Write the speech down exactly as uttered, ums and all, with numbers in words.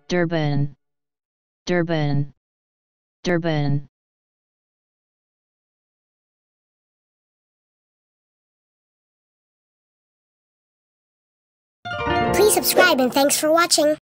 Durban, Durban, Durban. Please subscribe and thanks for watching.